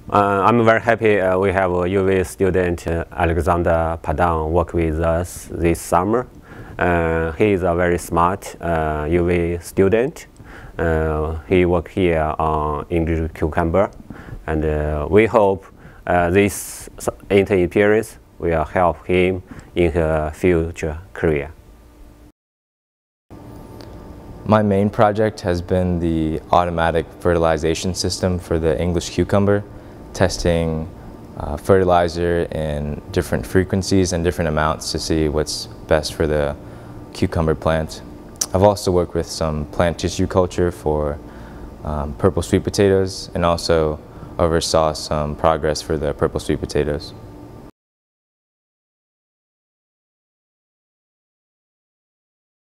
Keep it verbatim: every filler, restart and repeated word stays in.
Uh, I'm very happy uh, we have a U V student, uh, Alexander Pradhan, work with us this summer. Uh, he is a very smart uh, U V student. Uh, he worked here on English cucumber, and uh, we hope uh, this intern experience will help him in his future career. My main project has been the automatic fertilization system for the English cucumber, testing uh, fertilizer in different frequencies and different amounts to see what's best for the cucumber plant. I've also worked with some plant tissue culture for um, purple sweet potatoes, and also oversaw some progress for the purple sweet potatoes.